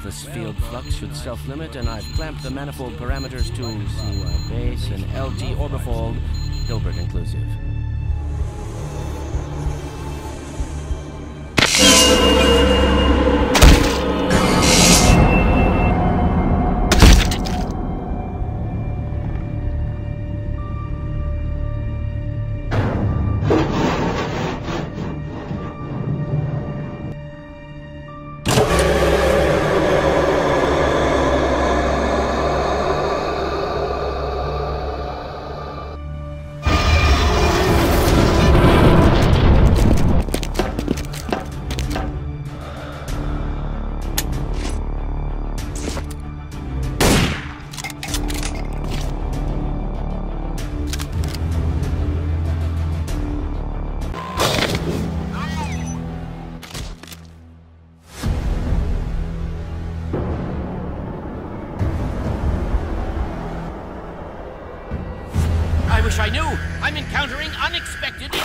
Phosphorus field flux should self-limit, and I've clamped the manifold parameters to CY base and LT orbifold, Hilbert inclusive. I wish I knew. I'm encountering unexpected